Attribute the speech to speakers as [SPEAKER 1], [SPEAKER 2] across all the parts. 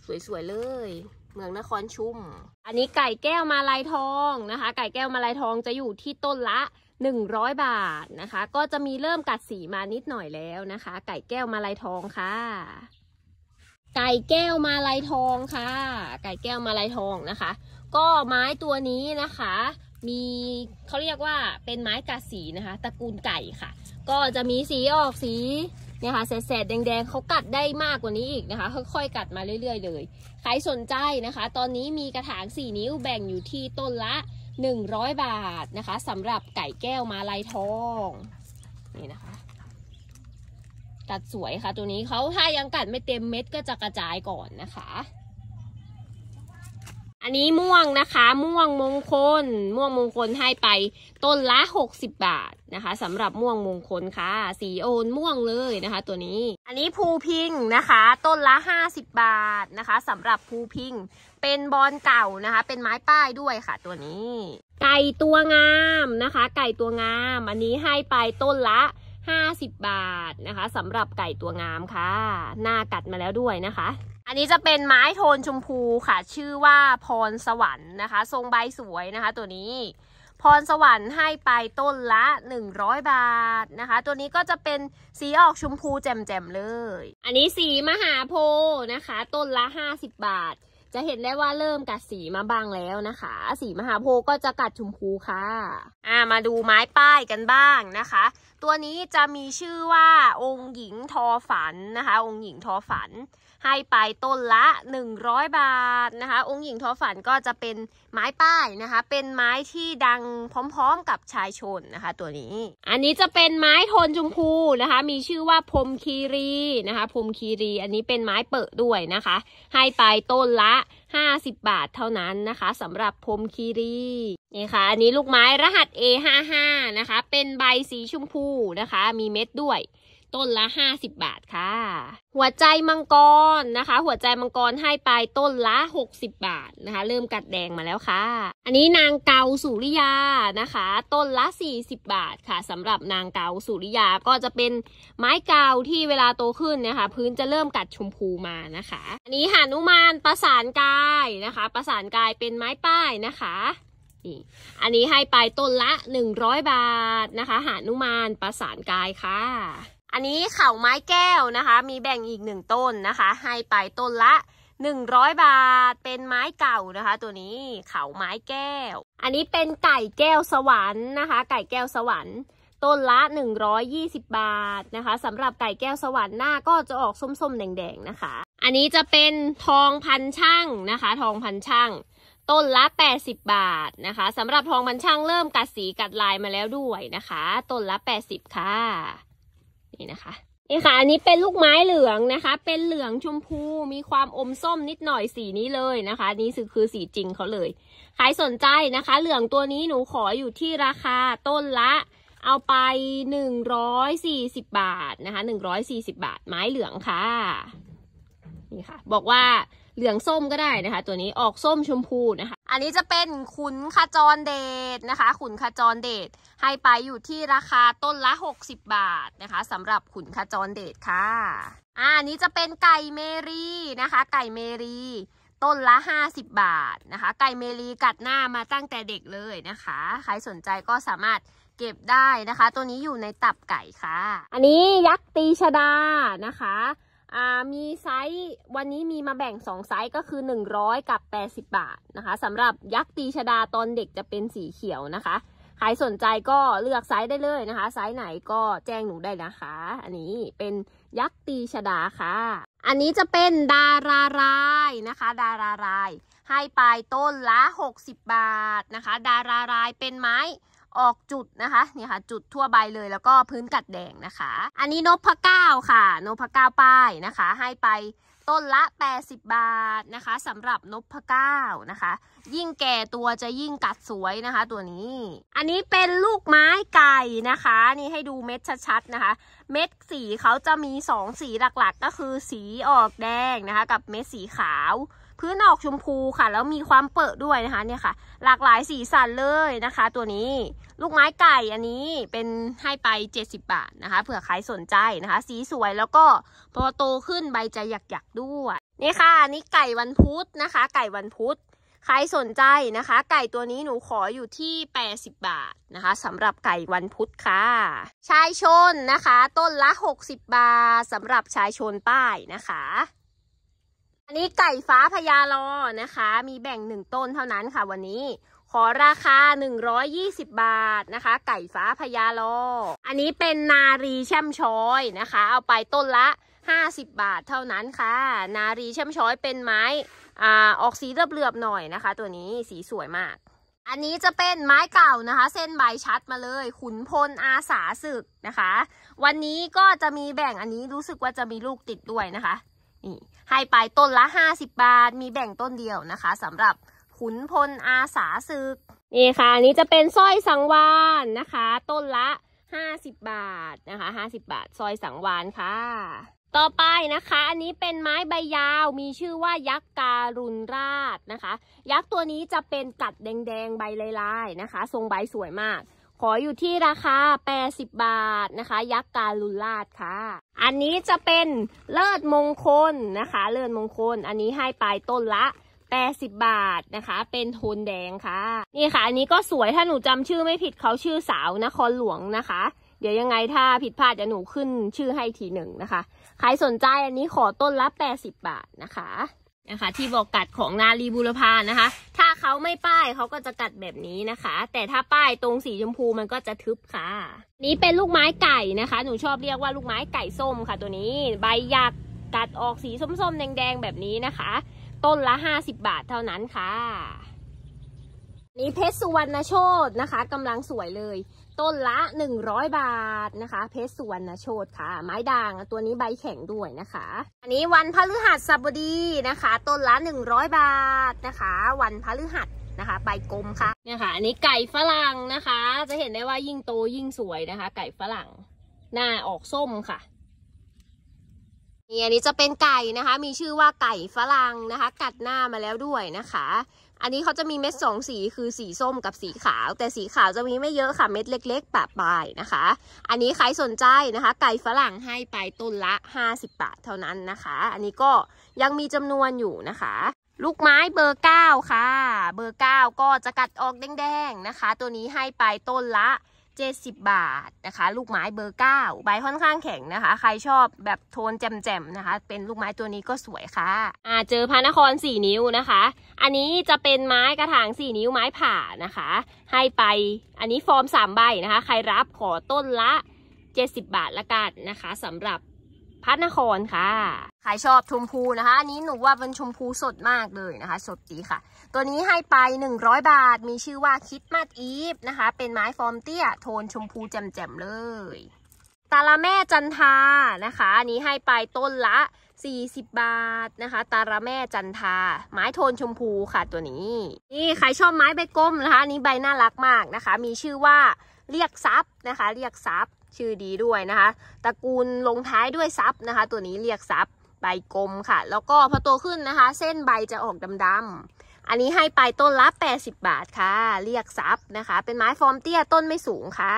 [SPEAKER 1] สวยๆเลยเมืองนครชุมอันนี้ไก่แก้วมาลายทองนะคะไก่แก้วมาลายทองจะอยู่ที่ต้นละ100 บาทนะคะก็จะมีเริ่มกัดสีมานิดหน่อยแล้วนะคะไก่แก้วมาลายทองค่ะไก่แก้วมาลายทองค่ะไก่แก้วมาลายทองนะคะก็ไม้ตัวนี้นะคะมีเขาเรียกว่าเป็นไม้กัดสีนะคะตระกูลไก่ค่ะก็จะมีสีออกสีเนี่ยค่ะแสดๆแดงๆเขากัดได้มากกว่านี้อีกนะคะค่อยๆกัดมาเรื่อยๆเลยใครสนใจนะคะตอนนี้มีกระถาง4 นิ้วแบ่งอยู่ที่ต้นละ100 บาทนะคะสำหรับไก่แก้วมาลายทองนี่นะคะกัดสวยค่ะตัวนี้เขาถ้ายังกัดไม่เต็มเม็ดก็จะกระจายก่อนนะคะอันนี้ม่วงนะคะม่วงมงคลให้ไปต้นละ60 บาทนะคะสำหรับม่วงมงคลค่ะสีโอนม่วงเลยนะคะตัวนี้อันนี้ภูพิงนะคะต้นละ50 บาทนะคะสำหรับภูพิงเป็นบอนเก่านะคะเป็นไม้ป้ายด้วยค่ะตัวนี้ไก่ตัวงามนะคะไก่ตัวงามอันนี้ให้ไปต้นละ50 บาทนะคะสำหรับไก่ตัวงามค่ะหน้ากัดมาแล้วด้วยนะคะอันนี้จะเป็นไม้โทนชมพูค่ะชื่อว่าพรสวรรค์นะคะทรงใบสวยนะคะตัวนี้พรสวรรค์ให้ไปต้นละ100 บาทนะคะตัวนี้ก็จะเป็นสีออกชมพูแจ่มๆเลยอันนี้สีมหาโพธิ์นะคะต้นละ50 บาทจะเห็นได้ว่าเริ่มกัดสีมาบ้างแล้วนะคะสีมหาโพธิ์ก็จะกัดชมพูค่ะมาดูไม้ป้ายกันบ้างนะคะตัวนี้จะมีชื่อว่าองค์หญิงทอฝันนะคะองค์หญิงทอฝันให้ไปต้นละ100 บาทนะคะองค์หญิงทอฝันก็จะเป็นไม้ป้ายนะคะเป็นไม้ที่ดังพร้อมๆกับชายชนนะคะตัวนี้อันนี้จะเป็นไม้โทนชมพูนะคะมีชื่อว่าพรมคีรีนะคะพรมคีรีอันนี้เป็นไม้เปิดด้วยนะคะให้ไปต้นละ50 บาทเท่านั้นนะคะสำหรับพรมคีรีนี่ค่ะอันนี้ลูกไม้รหัส A55 นะคะเป็นใบสีชมพูนะคะมีเม็ดด้วยต้นละ50 บาทค่ะหัวใจมังกรนะคะหัวใจมังกรให้ไปต้นละ60 บาทนะคะเริ่มกัดแดงมาแล้วค่ะอันนี้นางเกาสุริยานะคะต้นละ40 บาทค่ะสำหรับนางเกาสุริยาก็จะเป็นไม้เกาที่เวลาโตขึ้นนะคะพื้นจะเริ่มกัดชมพูมานะคะอันนี้หานุมานประสานกายนะคะประสานกายเป็นไม้ป้ายนะคะอันนี้ให้ไปต้นละ100 บาทนะคะหานุมานประสานกายค่ะอันนี้เขาไม้แก้วนะคะมีแบ่งอีก1 ต้นนะคะให้ไปต้นละ100 บาทเป็นไม้เก่านะคะตัวนี้เขาไม้แก้วอันนี้เป็นไก่แก้วสวรรค์นะคะไก่แก้วสวรรค์ต้นละ120 บาทนะคะสำหรับไก่แก้วสวรรค์หน้าก็จะออกส้มๆแดงๆนะคะอันนี้จะเป็นทองพันช่างนะคะทองพันช่างต้นละ80 บาทนะคะสำหรับทองพันช่างเริ่มกัดสีกัดลายมาแล้วด้วยนะคะต้นละ80ค่ะนี่นะคะนี่ค่ะอันนี้เป็นลูกไม้เหลืองนะคะเป็นเหลืองชมพูมีความอมส้มนิดหน่อยสีนี้เลยนะคะนี่คือสีจริงเขาเลยใครสนใจนะคะเหลืองตัวนี้หนูขออยู่ที่ราคาต้นละเอาไป140 บาทนะคะ140 บาทไม้เหลืองค่ะนี่ค่ะบอกว่าเหลืองส้มก็ได้นะคะตัวนี้ออกส้มชมพูนะคะอันนี้จะเป็นขุนขจรเดชนะคะขุนขจรเดชให้ไปอยู่ที่ราคาต้นละ60 บาทนะคะสำหรับขุนขจรเดชค่ะอันนี้จะเป็นไก่เมรีนะคะไก่เมรีต้นละ50 บาทนะคะไก่เมรีกัดหน้ามาตั้งแต่เด็กเลยนะคะใครสนใจก็สามารถเก็บได้นะคะตัวนี้อยู่ในตับไก่ค่ะอันนี้ยักษ์ตีชดานะคะมีไซส์วันนี้มีมาแบ่ง2 ไซส์ก็คือ100กับ80 บาทนะคะสำหรับยักษ์ตีชดาตอนเด็กจะเป็นสีเขียวนะคะใครสนใจก็เลือกไซส์ได้เลยนะคะไซส์ไหนก็แจ้งหนูได้นะคะอันนี้เป็นยักษ์ตีชดาค่ะอันนี้จะเป็นดารารายนะคะดารารายให้ไปต้นละ60 บาทนะคะดารารายเป็นไม้ออกจุดนะคะเนี่ยค่ะจุดทั่วใบเลยแล้วก็พื้นกัดแดงนะคะอันนี้นพเก้าค่ะนพเก้าป้ายนะคะให้ไปต้นละ80 บาทนะคะสำหรับนพเก้านะคะยิ่งแก่ตัวจะยิ่งกัดสวยนะคะตัวนี้อันนี้เป็นลูกไม้ไก่นะคะนี่ให้ดูเม็ดชัดๆนะคะเม็ดสีเขาจะมี2สีหลักๆก็คือสีออกแดงนะคะกับเม็ดสีขาวพื้นออกชมพูค่ะแล้วมีความเปิดด้วยนะคะเนี่ยค่ะหลากหลายสีสันเลยนะคะตัวนี้ลูกไม้ไก่อันนี้เป็นให้ไป70 บาทนะคะเผื่อใครสนใจนะคะสีสวยแล้วก็พอโตขึ้นใบจะหยักๆด้วยนี่ค่ะนี่ไก่วันพุธนะคะไก่วันพุธใครสนใจนะคะไก่ตัวนี้หนูขออยู่ที่80 บาทนะคะสำหรับไก่วันพุธค่ะชายชนนะคะต้นละ60 บาทสำหรับชายชนป้ายนะคะอันนี้ไก่ฟ้าพญาลอนะคะมีแบ่ง1ต้นเท่านั้นค่ะวันนี้ขอราคา120 บาทนะคะไก่ฟ้าพญาลออันนี้เป็นนารีแช่มช้อยนะคะเอาไปต้นละ50 บาทเท่านั้นค่ะนารีแช่มช้อยเป็นไม้ออกสีเหลือบๆหน่อยนะคะตัวนี้สีสวยมากอันนี้จะเป็นไม้เก่านะคะเส้นใบชัดมาเลยขุนพลอาสาศึกนะคะวันนี้ก็จะมีแบ่งอันนี้รู้สึกว่าจะมีลูกติดด้วยนะคะนี่ให้ไปต้นละ50 บาทมีแบ่งต้นเดียวนะคะสำหรับขุนพลอาสาศึกนี่ค่ะอันนี้จะเป็นสร้อยสังวาลนะคะต้นละ50 บาทนะคะ50 บาทสร้อยสังวาลค่ะต่อไปนะคะอันนี้เป็นไม้ใบยาวมีชื่อว่ายักษ์การุณราชนะคะยักษ์ตัวนี้จะเป็นกัดแดงๆใบลายๆนะคะทรงใบสวยมากขออยู่ที่ราคา80 บาทนะคะยักษ์การุณราชค่ะอันนี้จะเป็นเลิศมงคลนะคะเลิศมงคลอันนี้ให้ไปต้นละ80 บาทนะคะเป็นโทนแดงค่ะนี่ค่ะอันนี้ก็สวยถ้าหนูจำชื่อไม่ผิดเขาชื่อสาวนครหลวงนะคะเดี๋ยวยังไงถ้าผิดพลาดจะหนูขึ้นชื่อให้ทีหนึ่งนะคะใครสนใจอันนี้ขอต้นละ80 บาทนะคะที่บอกกัดของนารีบูรพานะคะถ้าเขาไม่ป้ายเขาก็จะกัดแบบนี้นะคะแต่ถ้าป้ายตรงสีชมพูมันก็จะทึบค่ะนี้เป็นลูกไม้ไก่นะคะหนูชอบเรียกว่าลูกไม้ไก่ส้มค่ะตัวนี้ใบหยักกัดออกสีส้มๆแดงๆแบบนี้นะคะต้นละ50 บาทเท่านั้นค่ะนี้เพชรสุวรรณโชตินะคะกำลังสวยเลยต้นละ100 บาทนะคะเพชรสุวรรณโชติค่ะไม้ด่างตัวนี้ใบแข็งด้วยนะคะอันนี้วันพฤหัสบดีนะคะต้นละ100 บาทนะคะวันพฤหัสนะคะใบกลมค่ะเนี่ยค่ะอันนี้ไก่ฝรั่งนะคะจะเห็นได้ว่ายิ่งโตยิ่งสวยนะคะไก่ฝรั่งหน้าออกส้มค่ะนี่อันนี้จะเป็นไก่นะคะมีชื่อว่าไก่ฝรั่งนะคะกัดหน้ามาแล้วด้วยนะคะอันนี้เขาจะมีเม็ด2 สีคือสีส้มกับสีขาวแต่สีขาวจะมีไม่เยอะค่ะเม็ดเล็กๆปะปลายนะคะอันนี้ใครสนใจนะคะไก่ฝรั่งให้ไปต้นละ50 บาทเท่านั้นนะคะอันนี้ก็ยังมีจำนวนอยู่นะคะลูกไม้เบอร์9ค่ะเบอร์9ก็จะกัดออกแดงๆนะคะตัวนี้ให้ไปต้นละ70 บาทนะคะลูกไม้เบอร์9ใบค่อนข้างแข็งนะคะใครชอบแบบโทนแจ่มๆนะคะเป็นลูกไม้ตัวนี้ก็สวยค่ะเจอพระนคร4 นิ้วนะคะอันนี้จะเป็นไม้กระถาง4 นิ้วไม้ผ่านะคะให้ไปอันนี้ฟอร์ม3 ใบนะคะใครรับขอต้นละ70 บาทละกันนะคะสำหรับพระนครค่ะใครชอบชมพูนะคะอันนี้หนูว่าเป็นชมพูสดมากเลยนะคะสดดีค่ะตัวนี้ให้ไป100 บาทมีชื่อว่าคิดมาดอีฟนะคะเป็นไม้ฟอร์มเตี้ยโทนชมพูแจ่มๆเลยตาละแม่จันทานะคะอันนี้ให้ไปต้นละ40 บาทนะคะตาละแม่จันทาไม้โทนชมพูค่ะตัวนี้นี่ใครชอบไม้ใบกลมนะคะอันนี้ใบน่ารักมากนะคะมีชื่อว่าเรียกทรัพย์นะคะเรียกทรัพย์ชื่อดีด้วยนะคะตระกูลลงท้ายด้วยทรัพย์นะคะตัวนี้เรียกทรัพย์ใบกลมค่ะแล้วก็พอโตขึ้นนะคะเส้นใบจะออกดำๆอันนี้ให้ไปต้นละ80 บาทค่ะเรียกทรัพย์นะคะเป็นไม้ฟอร์มเตี้ยต้นไม่สูงค่ะ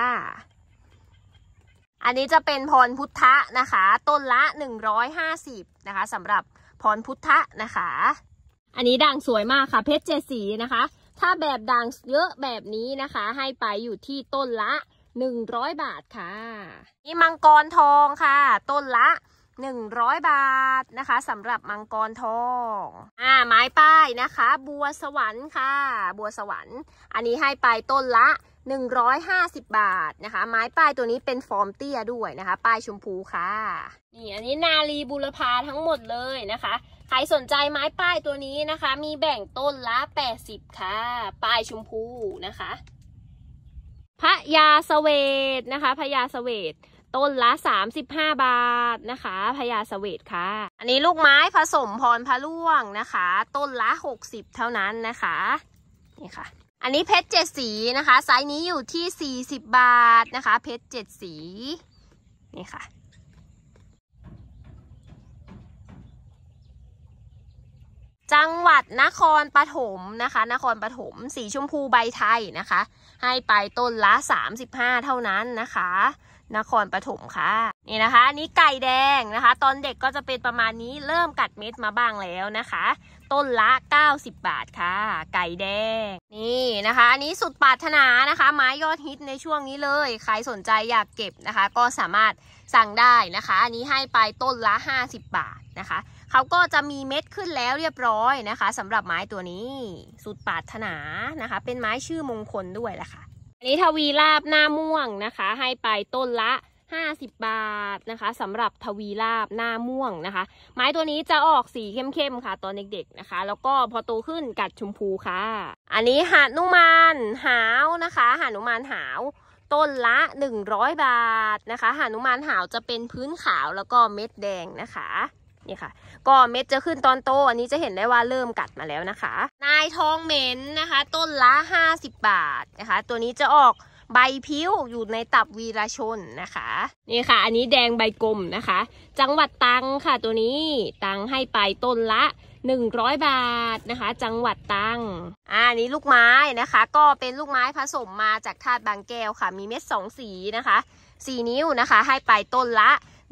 [SPEAKER 1] อันนี้จะเป็นพรพุทธะนะคะต้นละ150นะคะสำหรับพรพุทธะนะคะอันนี้ด่างสวยมากค่ะเพชร7 สีนะคะถ้าแบบด่างเยอะแบบนี้นะคะให้ไปอยู่ที่ต้นละ100 บาทค่ะนี่มังกรทองค่ะต้นละ100 บาทนะคะสำหรับมังกรทองไม้ป้ายนะคะบัวสวรรค์ค่ะบัวสวรรค์อันนี้ให้ไปต้นละ150 บาทนะคะไม้ป้ายตัวนี้เป็นฟอร์มเตี้ยด้วยนะคะป้ายชมพูค่ะนี่อันนี้นารีบูรพาทั้งหมดเลยนะคะใครสนใจไม้ป้ายตัวนี้นะคะมีแบ่งต้นละ80ค่ะป้ายชมพูนะคะพระยาเสวตนะคะพระยาเสวตต้นละ35 บาทนะคะพญาเสวตค่ะอันนี้ลูกไม้ผสมพรพระล่วงนะคะต้นละ60เท่านั้นนะคะนี่ค่ะอันนี้เพชร7 สีนะคะไซส์นี้อยู่ที่40 บาทนะคะเพชร7 สีนี่ค่ะจังหวัดนครปฐมนะคะนครปฐมสีชมพูใบไทยนะคะให้ไปต้นละ35เท่านั้นนะคะนครปฐมค่ะนี่นะคะอันนี้ไก่แดงนะคะตอนเด็กก็จะเป็นประมาณนี้เริ่มกัดเม็ดมาบ้างแล้วนะคะต้นละ90 บาทค่ะไก่แดงนี่นะคะอันนี้สุดปรารถนานะคะไม้ยอดฮิตในช่วงนี้เลยใครสนใจอยากเก็บนะคะก็สามารถสั่งได้นะคะอันนี้ให้ไปต้นละ50 บาทนะคะเขาก็จะมีเม็ดขึ้นแล้วเรียบร้อยนะคะสำหรับไม้ตัวนี้สุดปรารถนานะคะเป็นไม้ชื่อมงคลด้วยแหละค่ะอันนี้ทวีลาบหน้าม่วงนะคะให้ไปต้นละ50 บาทนะคะสำหรับทวีลาบหน้าม่วงนะคะไม้ตัวนี้จะออกสีเข้มๆค่ะตอนเด็กๆนะคะแล้วก็พอโตขึ้นกัดชมพูค่ะอันนี้หานุมานหาวนะคะหานุมานหาวต้นละ100 บาทนะคะหานุมานหาวจะเป็นพื้นขาวแล้วก็เม็ดแดงนะคะนี่ค่ะก็เม็ดจะขึ้นตอนโตอันนี้จะเห็นได้ว่าเริ่มกัดมาแล้วนะคะนายทองเหม็นนะคะต้นละ50 บาทนะคะตัวนี้จะออกใบพิ้วอยู่ในตับวีรชนนะคะนี่ค่ะอันนี้แดงใบกลมนะคะจังหวัดตรังค่ะตัวนี้ตรังให้ไปต้นละ100 บาทนะคะจังหวัดตรังอันนี้ลูกไม้นะคะก็เป็นลูกไม้ผสมมาจากธาตุบางแก้วค่ะมีเม็ด2 สีนะคะ4 นิ้วนะคะให้ไปต้นละ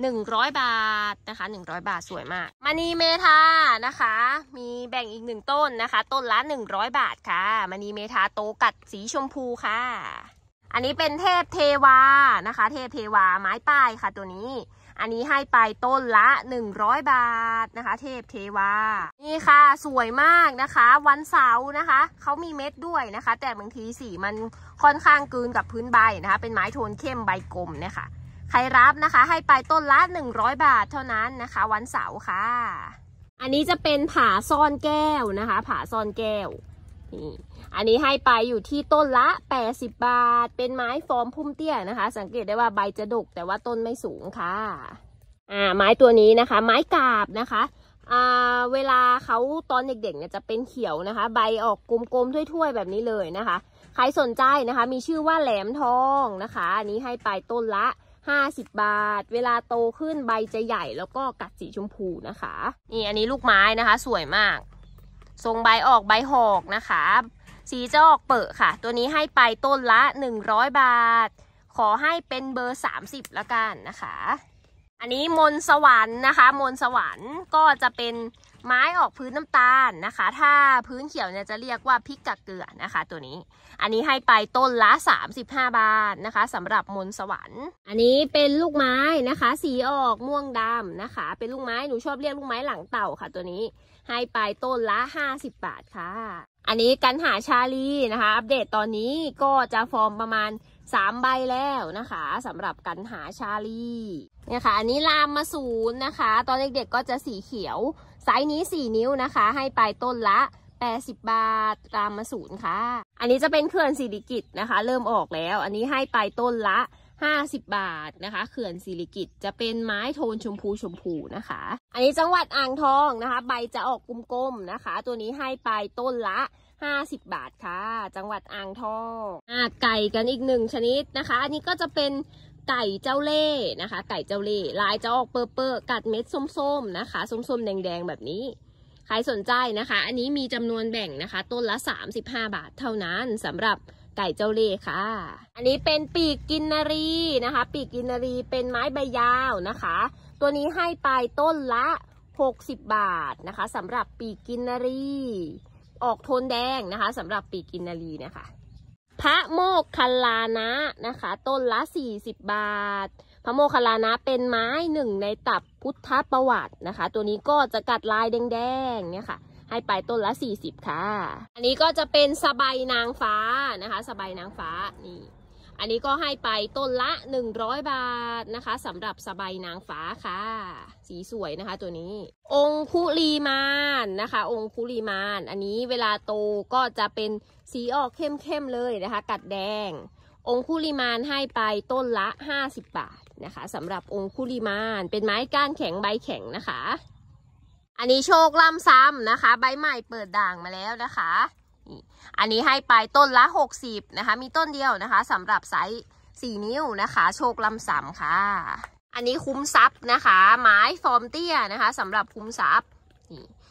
[SPEAKER 1] 100 บาทนะคะ100 บาทสวยมากมณีเมธานะคะมีแบ่งอีก1 ต้นนะคะต้นละ100 บาทค่ะมณีเมธาโตกัดสีชมพูค่ะอันนี้เป็นเทพเทวานะคะเทพเทวาไม้ป้ายค่ะตัวนี้อันนี้ให้ไปต้นละ100 บาทนะคะเทพเทวานี่ค่ะสวยมากนะคะวันเสาร์นะคะเขามีเม็ดด้วยนะคะแต่บางทีสีมันค่อนข้างกลืนกับพื้นใบนะคะเป็นไม้โทนเข้มใบกลมเนี่ยค่ะใครรับนะคะให้ไปต้นละ100 บาทเท่านั้นนะคะวันเสาร์ค่ะอันนี้จะเป็นผาซ่อนแก้วนะคะผาซ่อนแก้วนี่อันนี้ให้ไปอยู่ที่ต้นละ80 บาทเป็นไม้ฟอร์มพุ่มเตี้ยนะคะสังเกตได้ว่าใบจะดกแต่ว่าต้นไม่สูงค่ะไม้ตัวนี้นะคะไม้กาบนะคะเวลาเขาตอนเด็กๆเนี่ยจะเป็นเขียวนะคะใบออกกลมๆถ้วยๆแบบนี้เลยนะคะใครสนใจนะคะมีชื่อว่าแหลมทองนะคะอันนี้ให้ไปต้นละ50 บาทเวลาโตขึ้นใบจะใหญ่แล้วก็กัดสีชมพูนะคะนี่อันนี้ลูกไม้นะคะสวยมากทรงใบออกใบหอกนะคะสีจะออกเปิดค่ะตัวนี้ให้ไปต้นละ100 บาทขอให้เป็นเบอร์30แล้วกันนะคะอันนี้มนสวรรค์นะคะมนสวรรค์ก็จะเป็นไม้ออกพื้นน้ำตาลนะคะถ้าพื้นเขียวเนี่ยจะเรียกว่าพริกกะเกลือนะคะตัวนี้อันนี้ให้ไปต้นละ35 บาทนะคะสำหรับมนสวรรค์อันนี้เป็นลูกไม้นะคะสีออกม่วงดำนะคะเป็นลูกไม้หนูชอบเรียกลูกไม้หลังเต่าค่ะตัวนี้ให้ไปต้นละ50 บาทค่ะอันนี้กันหาชาลีนะคะอัปเดตตอนนี้ก็จะฟอร์มประมาณ3 ใบแล้วนะคะสำหรับกันหาชาลีเนี่ยค่ะอันนี้ลามมาศูนย์นะคะตอนเด็กๆก็จะสีเขียวไซส์นี้4 นิ้วนะคะให้ไปต้นละ80 บาทรามมาศูนย์ค่ะอันนี้จะเป็นเขื่อนสิริกิติ์นะคะเริ่มออกแล้วอันนี้ให้ไปต้นละ50 บาทนะคะเขื่อนสิริกิติ์จะเป็นไม้โทนชมพูนะคะอันนี้จังหวัดอ่างทองนะคะใบจะออกกลมๆนะคะตัวนี้ให้ไปต้นละ50 บาทค่ะจังหวัดอ่างทองไก่กันอีก1 ชนิดนะคะอันนี้ก็จะเป็นไก่เจ้าเล่ห์นะคะไก่เจ้าเล่ห์ลายจะออกเปอร์กัดเม็ดส้มๆนะคะส้มๆแดงๆแบบนี้ใครสนใจนะคะอันนี้มีจำนวนแบ่งนะคะต้นละ35 บาทเท่านั้นสำหรับไก่เจ้าเล่ห์ค่ะอันนี้เป็นปีกกินนารีนะคะปีกกินนารีเป็นไม้ใบยาวนะคะตัวนี้ให้ไปต้นละ60 บาทนะคะสำหรับปีกกินนารีออกโทนแดงนะคะสำหรับปีกกินนารีนะคะพระโมคคัลลานะนะคะต้นละ40 บาทพระโมคคัลลานะเป็นไม้1 ในตับพุทธประวัตินะคะตัวนี้ก็จะกัดลายแดงๆเนี่ยค่ะให้ไปต้นละ40ค่ะอันนี้ก็จะเป็นสบายนางฟ้านะคะสบายนางฟ้านี่อันนี้ก็ให้ไปต้นละ100 บาทนะคะสำหรับสบายนางฟ้าค่ะสีสวยนะคะตัวนี้องคุลีมานนะคะองคุลีมานอันนี้เวลาโตก็จะเป็นสีออกเข้มๆเลยนะคะกัดแดงองคุลีมานให้ไปต้นละ50 บาทนะคะสำหรับองคุลีมานเป็นไม้ก้านแข็งใบแข็งนะคะอันนี้โชคล่ำซ้ำนะคะใบใหม่เปิดด่างมาแล้วนะคะอันนี้ให้ไปต้นละ60นะคะมีต้นเดียวนะคะสำหรับไซส์4 นิ้วนะคะโชคล่ำซ้ำค่ะอันนี้คุ้มทรัพย์นะคะไม้ฟอร์มเตี้ยนะคะสำหรับคุ้มทรัพย์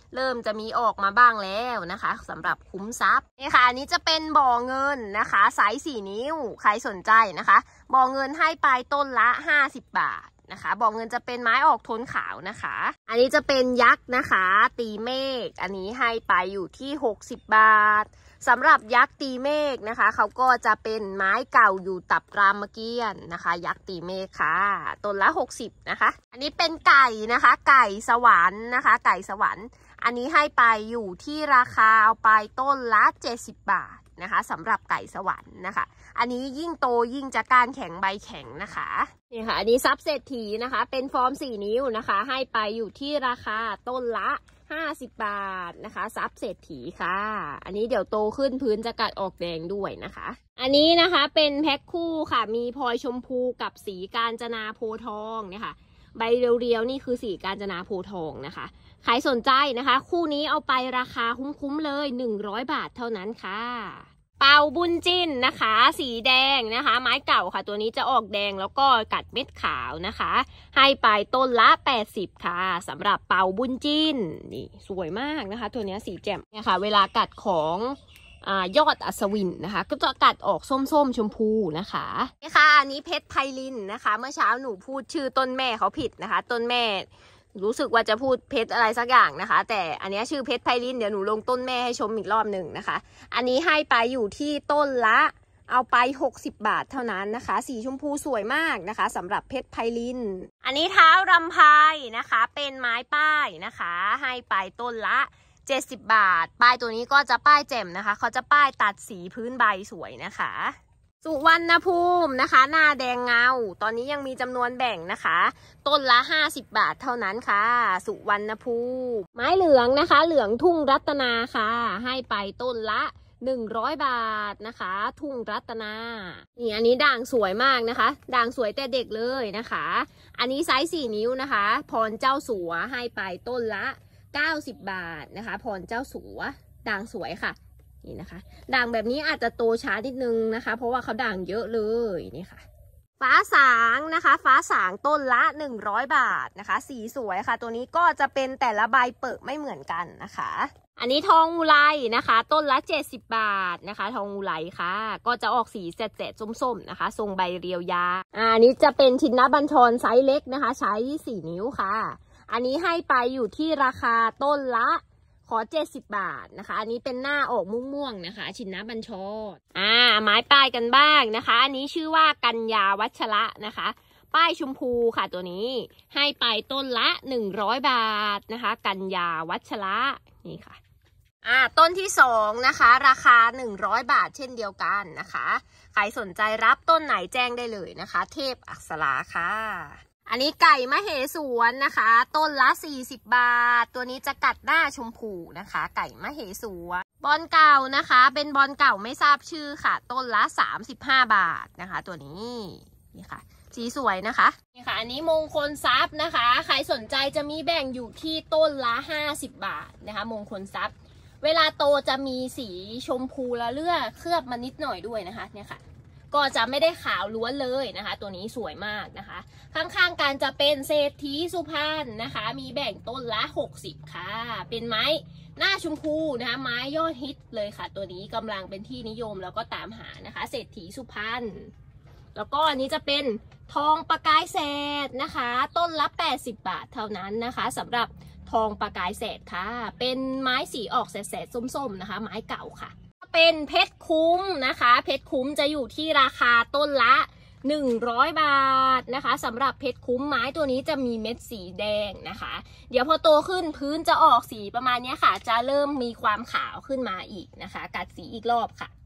[SPEAKER 1] เริ่มจะมีออกมาบ้างแล้วนะคะสำหรับคุ้มทรัพย์นี่ค่ะอันนี้จะเป็นบ่อเงินนะคะไซส์4 นิ้วใครสนใจนะคะบ่อเงินให้ไปต้นละ50 บาทนะคะบ่อเงินจะเป็นไม้ออกโทนขาวนะคะอันนี้จะเป็นยักษ์นะคะตีเมฆอันนี้ให้ไปอยู่ที่60 บาทสำหรับยักษ์ตีเมฆนะคะเขาก็จะเป็นไม้เก่าอยู่ตับรามเกียรติ์นะคะยักษ์ตีเมฆค่ะต้นละ60นะคะอันนี้เป็นไก่นะคะไก่สวรรค์นะคะไก่สวรรค์อันนี้ให้ไปอยู่ที่ราคาเอาไปต้นละ70 บาทนะคะสำหรับไก่สวรรค์นะคะอันนี้ยิ่งโตยิ่งจะก้านแข็งใบแข็งนะคะนี่ค่ะอันนี้ซับเศรษฐีนะคะเป็นฟอร์ม4 นิ้วนะคะให้ไปอยู่ที่ราคาต้นละ50 บาทนะคะซับเศรษฐีค่ะอันนี้เดี๋ยวโตขึ้นพื้นจะกัดออกแดงด้วยนะคะอันนี้นะคะเป็นแพ็คคู่ค่ะมีพลอยชมพูกับสีกาญจนาโพธิ์ทองเนี่ยค่ะใบเรียวๆนี่คือสีกาญจนาโพธิ์ทองนะคะใครสนใจนะคะคู่นี้เอาไปราคาคุ้มๆเลย100 บาทเท่านั้นค่ะเป่าบุญจิ้นนะคะสีแดงนะคะไม้เก่าค่ะตัวนี้จะออกแดงแล้วก็กัดเม็ดขาวนะคะให้ไปต้นละ80ค่ะสำหรับเป่าบุญจิ้นนี่สวยมากนะคะตัวนี้สีแจ่มเนี่ยค่ะเวลากัดของยอดอัศวินนะคะก็จะกัดออกส้มๆชมพูนะคะนี่ค่ะอันนี้เพชรไพลินนะคะเมื่อเช้าหนูพูดชื่อต้นแม่เขาผิดนะคะต้นแม่รู้สึกว่าจะพูดเพชรอะไรสักอย่างนะคะแต่อันนี้ชื่อเพชรไพลินเดี๋ยวหนูลงต้นแม่ให้ชมอีกรอบหนึ่งนะคะอันนี้ให้ไปอยู่ที่ต้นละเอาไป60 บาทเท่านั้นนะคะสีชมพูสวยมากนะคะสำหรับเพชรไพลินอันนี้เท้ารำไพนะคะเป็นไม้ป้ายนะคะให้ไปต้นละ70 บาทป้ายตัวนี้ก็จะป้ายแจ่มนะคะเขาจะป้ายตัดสีพื้นใบสวยนะคะสุวรรณภูมินะคะหน้าแดงเงาตอนนี้ยังมีจำนวนแบ่งนะคะต้นละ50 บาทเท่านั้นค่ะสุวรรณภูมิไม้เหลืองนะคะเหลืองทุ่งรัตนาค่ะให้ไปต้นละ100 บาทนะคะทุ่งรัตนานี่อันนี้ด่างสวยมากนะคะด่างสวยแต่เด็กเลยนะคะอันนี้ไซส์4 นิ้วนะคะพรเจ้าสัวให้ไปต้นละ90 บาทนะคะพรเจ้าสัวด่างสวยค่ะนี่นะคะด่างแบบนี้อาจจะโตช้านิดนึงนะคะเพราะว่าเขาด่างเยอะเลยนี่ค่ะฟ้าสางนะคะฟ้าสางต้นละ100 บาทนะคะสีสวยค่ะตัวนี้ก็จะเป็นแต่ละใบเปิดไม่เหมือนกันนะคะอันนี้ทองอุไรนะคะต้นละ70 บาทนะคะทองอุไรค่ะก็จะออกสีแสดๆส้มๆนะคะทรงใบเรียวยาอันนี้จะเป็นชินบัญชรไซส์เล็กนะคะใช้4 นิ้วค่ะอันนี้ให้ไปอยู่ที่ราคาต้นละขอ70 บาทนะคะอันนี้เป็นหน้าออกม่วงๆนะคะชินบัญชรไม้ป้ายกันบ้างนะคะอันนี้ชื่อว่ากัญญาวัชระนะคะป้ายชมพูค่ะตัวนี้ให้ไปต้นละ100 บาทนะคะกัญญาวัชระนี่ค่ะต้นที่2นะคะราคา100 บาทเช่นเดียวกันนะคะใครสนใจรับต้นไหนแจ้งได้เลยนะคะเทพอักษราค่ะอันนี้ไก่มเหสวนนะคะต้นละ40 บาทตัวนี้จะกัดหน้าชมพูนะคะไก่มเหสวนบอลเก่านะคะเป็นบอลเก่าไม่ทราบชื่อค่ะต้นละ35 บาทนะคะตัวนี้นี่ค่ะสีสวยนะคะนี่ค่ะอันนี้มงคลทรัพย์นะคะใครสนใจจะมีแบ่งอยู่ที่ต้นละ50 บาทนะคะมงคลทรัพย์เวลาโตจะมีสีชมพูละเลือดเคลือบมานิดหน่อยด้วยนะคะเนี่ยค่ะก็จะไม่ได้ขาวล้วนเลยนะคะตัวนี้สวยมากนะคะข้างๆกันจะเป็นเศรษฐีสุพรรณนะคะมีแบ่งต้นละ60ค่ะเป็นไม้หน้าชมพูนะคะไม้ยอดฮิตเลยค่ะตัวนี้กำลังเป็นที่นิยมแล้วก็ตามหานะคะเศรษฐีสุพรรณแล้วก็อันนี้จะเป็นทองประกายแสดนะคะต้นละ80 บาทเท่านั้นนะคะสำหรับทองประกายแสดค่ะเป็นไม้สีออกแสดๆส้มๆนะคะไม้เก่าค่ะเป็นเพชรคุ้มนะคะเพชรคุ้มจะอยู่ที่ราคาต้นละ100 บาทนะคะสำหรับเพชรคุ้มไม้ตัวนี้จะมีเม็ดสีแดงนะคะเดี๋ยวพอโตขึ้นพื้นจะออกสีประมาณนี้ค่ะจะเริ่มมีความขาวขึ้นมาอีกนะคะกัดสีอีกรอบค่ะ